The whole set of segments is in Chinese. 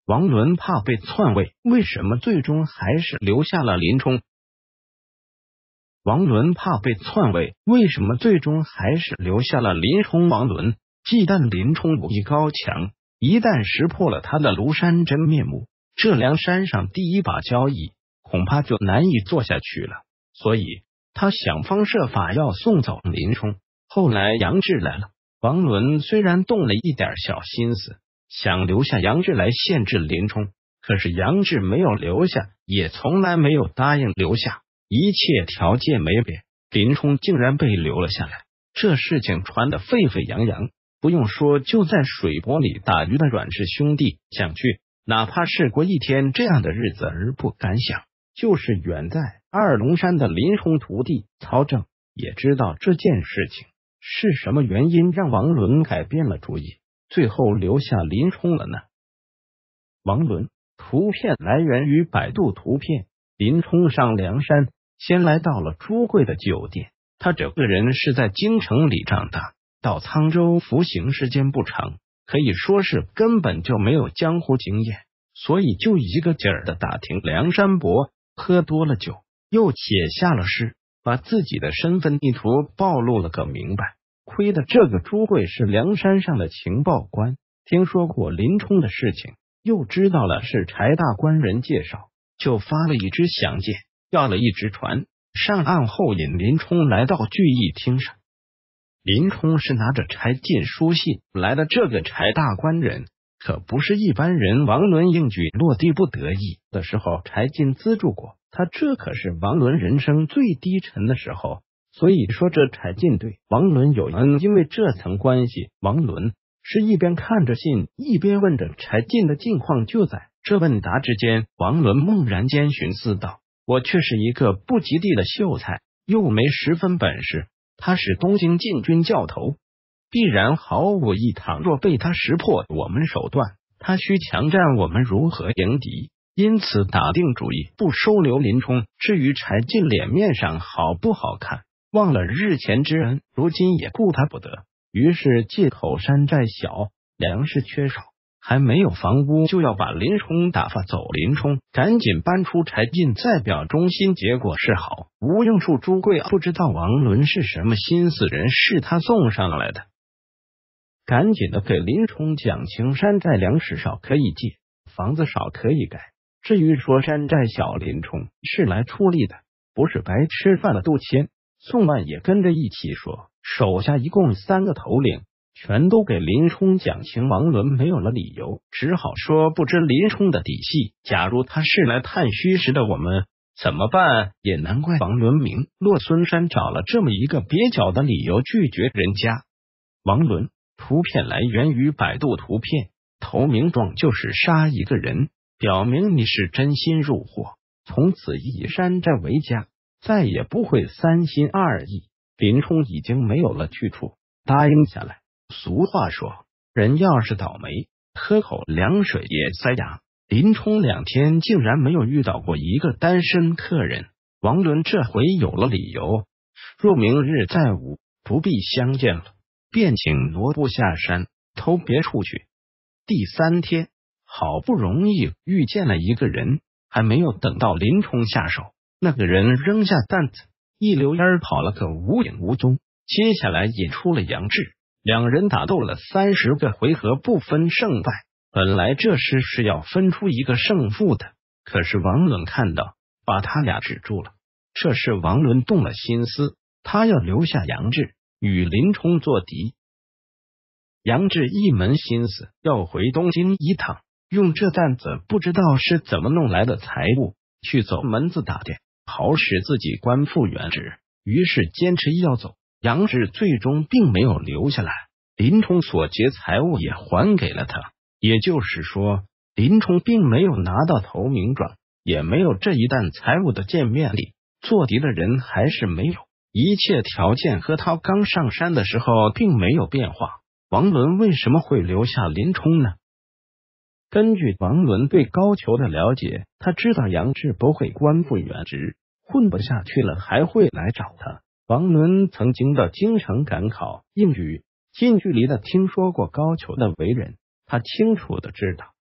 王伦怕被篡位，为什么最终还是留下了林冲？王伦怕被篡位，为什么最终还是留下了林冲？王伦忌惮林冲武艺高强，一旦识破了他的庐山真面目，这梁山上第一把交椅恐怕就难以做下去了。所以他想方设法要送走林冲。后来杨志来了，王伦虽然动了一点小心思，想留下杨志来限制林冲，可是杨志没有留下，也从来没有答应留下，一切条件没变，林冲竟然被留了下来。这事情传得沸沸扬扬，不用说，就在水泊里打鱼的阮氏兄弟想去，哪怕是过一天这样的日子而不敢想。就是远在二龙山的林冲徒弟曹正也知道这件事情，是什么原因让王伦改变了主意，最后留下林冲了呢？王伦图片来源于百度图片。林冲上梁山，先来到了朱贵的酒店。他这个人是在京城里长大，到沧州服刑时间不长，可以说是根本就没有江湖经验，所以就一个劲儿的打听梁山伯。喝多了酒，又写下了诗，把自己的身份意图暴露了个明白。亏得这个朱贵是梁山上的情报官，听说过林冲的事情，又知道了是柴大官人介绍，就发了一支响箭，要了一只船，上岸后引林冲来到聚义厅上。林冲是拿着柴进书信来的，这个柴大官人可不是一般人。王伦应举落地不得意的时候，柴进资助过他，这可是王伦人生最低沉的时候。所以说这柴进对王伦有恩，因为这层关系，王伦是一边看着信，一边问着柴进的近况。就在这问答之间，王伦猛然间寻思道：我却是一个不及第的秀才，又没十分本事，他是东京禁军教头，必然毫无意。倘若被他识破我们手段，他需强战，我们如何迎敌？因此打定主意不收留林冲。至于柴进脸面上好不好看，忘了日前之恩，如今也顾他不得。于是借口山寨小，粮食缺少，还没有房屋，就要把林冲打发走。林冲赶紧搬出柴进，再表忠心，结果是好无用处。朱贵不知道王伦是什么心思人，是他送上来的，赶紧的给林冲讲情。山寨粮食少可以借，房子少可以改。至于说山寨小，林冲是来出力的，不是白吃饭的。杜迁、宋万也跟着一起说，手下一共3个头领，全都给林冲讲情。王伦没有了理由，只好说不知林冲的底细，假如他是来探虚实的，我们怎么办？也难怪王伦明落孙山找了这么一个蹩脚的理由拒绝人家。王伦图片来源于百度图片，投名状就是杀一个人，表明你是真心入伙，从此以山寨为家，再也不会三心二意。林冲已经没有了去处，答应下来。俗话说，人要是倒霉，喝口凉水也塞牙。林冲2天竟然没有遇到过一个单身客人，王伦这回有了理由，若明日再无，不必相见了，便请挪步下山，投别处去。第3天，好不容易遇见了一个人，还没有等到林冲下手，那个人扔下担子，一溜烟跑了个无影无踪。接下来引出了杨志，两人打斗了30个回合，不分胜败。本来这诗是要分出一个胜负的，可是王伦看到，把他俩止住了。这是王伦动了心思，他要留下杨志与林冲作敌。杨志一门心思要回东京一趟，用这担子不知道是怎么弄来的财物去走门子打店，好使自己官复原职。于是坚持要走。杨志最终并没有留下来，林冲所劫财物也还给了他。也就是说，林冲并没有拿到投名状，也没有这一担财物的见面礼，做敌的人还是没有。一切条件和他刚上山的时候并没有变化。王伦为什么会留下林冲呢？根据王伦对高俅的了解，他知道杨志不会官复原职，混不下去了还会来找他。王伦曾经到京城赶考应举，近距离的听说过高俅的为人，他清楚的知道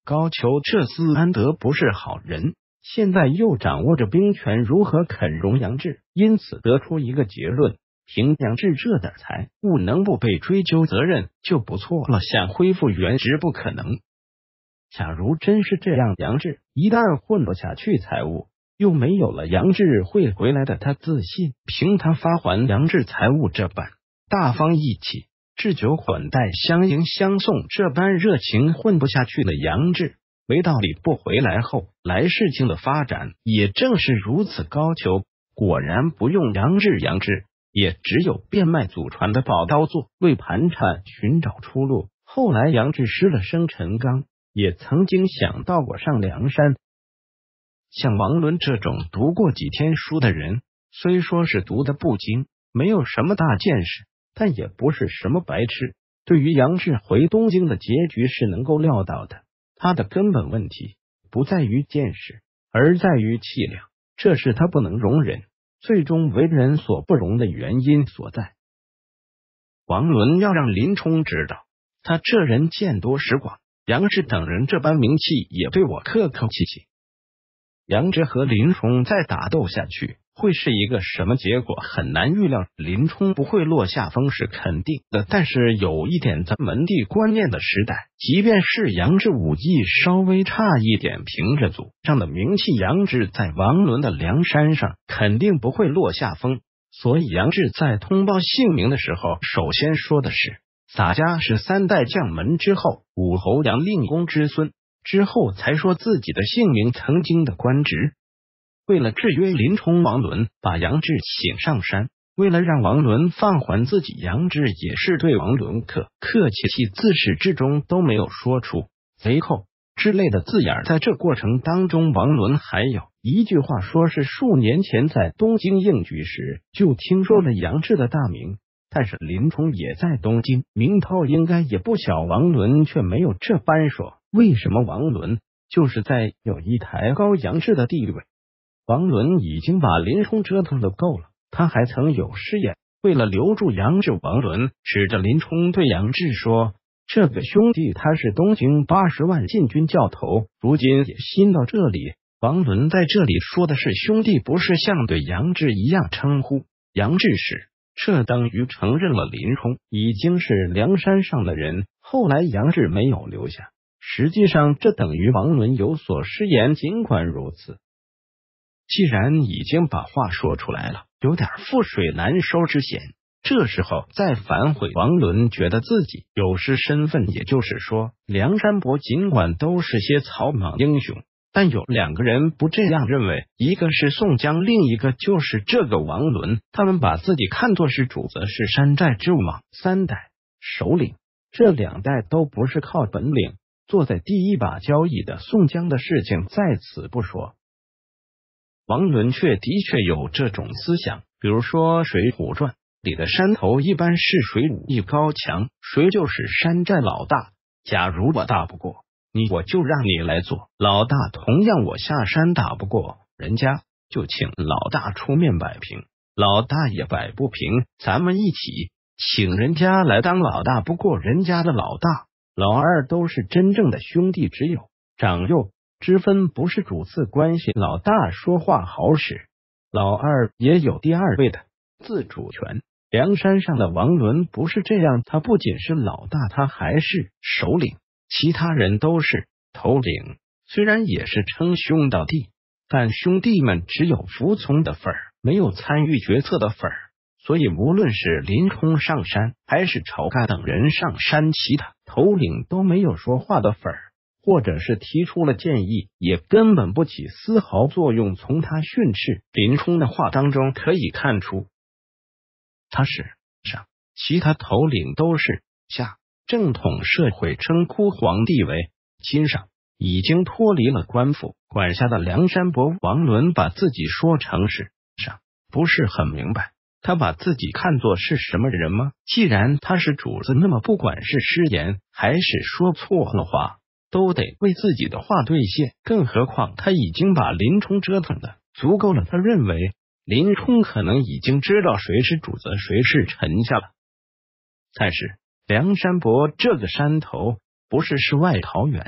高俅这厮安得不是好人，现在又掌握着兵权，如何肯容杨志？因此得出一个结论：凭杨志这点财物，能不被追究责任就不错了。想恢复原职不可能。假如真是这样，杨志一旦混不下去，财物又没有了，杨志会回来的。他自信，凭他发还杨志财物这般大方义气、置酒款待、相迎相送这般热情，混不下去的杨志没道理不回来。后来事情的发展也正是如此。高俅果然不用杨志也只有变卖祖传的宝刀做为盘缠，寻找出路。后来杨志失了生辰纲，也曾经想到过上梁山。像王伦这种读过几天书的人，虽说是读得不精，没有什么大见识，但也不是什么白痴。对于杨志回东京的结局是能够料到的。他的根本问题不在于见识，而在于气量，这是他不能容忍，最终为人所不容的原因所在。王伦要让林冲知道，他这人见多识广，杨志等人这般名气也对我客客气气。杨志和林冲再打斗下去，会是一个什么结果很难预料。林冲不会落下风是肯定的，但是有一点，在门第观念的时代，即便是杨志武艺稍微差一点，凭着祖上的名气，杨志在王伦的梁山上肯定不会落下风。所以杨志在通报姓名的时候，首先说的是洒家是3代将门之后武侯杨令公之孙，之后才说自己的姓名、曾经的官职。为了制约林冲，王伦把杨志请上山，为了让王伦放还自己，杨志也是对王伦客气，自始至终都没有说出贼寇之类的字眼。在这过程当中，王伦还有一句话说是数年前在东京应局时就听说了杨志的大名，但是林冲也在东京，名头应该也不小。王伦却没有这般说，为什么？王伦就是在有意抬高杨志的地位。王伦已经把林冲折腾的够了，他还曾有失言，为了留住杨志，王伦指着林冲对杨志说：“这个兄弟他是东京80万禁军教头，如今也新到这里。”王伦在这里说的是兄弟，不是像对杨志一样称呼杨志时，这等于承认了林冲已经是梁山上的人。后来杨志没有留下，实际上这等于王伦有所失言。尽管如此，既然已经把话说出来了，有点覆水难收之嫌。这时候再反悔，王伦觉得自己有失身份。也就是说，梁山伯尽管都是些草莽英雄，但有2个人不这样认为，一个是宋江，另一个就是这个王伦。他们把自己看作是主子，是山寨之王，3代首领，这2代都不是靠本领坐在第一把交椅的。宋江的事情在此不说，王伦却的确有这种思想。比如说《水浒传》里的山头，一般是谁武艺高强，谁就是山寨老大。假如我打不过你，我就让你来做老大。同样，我下山打不过人家，就请老大出面摆平。老大也摆不平，咱们一起请人家来当老大，不过人家的老大老二都是真正的兄弟，只有长幼之分，不是主次关系。老大说话好使，老二也有第2位的自主权。梁山上的王伦不是这样，他不仅是老大，他还是首领，其他人都是头领。虽然也是称兄道弟，但兄弟们只有服从的份儿，没有参与决策的份儿。所以无论是林冲上山，还是晁盖等人上山，其他头领都没有说话的份儿，或者是提出了建议，也根本不起丝毫作用。从他训斥林冲的话当中可以看出，他是上，其他头领都是下。正统社会称呼皇帝为亲上，已经脱离了官府管辖的梁山伯王伦把自己说成是上，不是很明白他把自己看作是什么人吗？既然他是主子，那么不管是失言还是说错了话，都得为自己的话兑现。更何况他已经把林冲折腾的足够了，他认为林冲可能已经知道谁是主子，谁是臣下了。但是梁山伯这个山头不是世外桃源，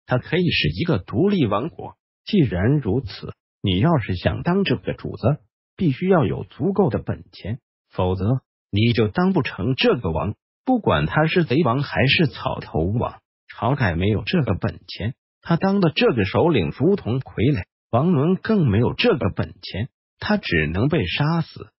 它可以是一个独立王国。既然如此，你要是想当这个主子，必须要有足够的本钱，否则你就当不成这个王。不管他是贼王还是草头王，晁盖没有这个本钱，他当的这个首领如同傀儡。王伦更没有这个本钱，他只能被杀死。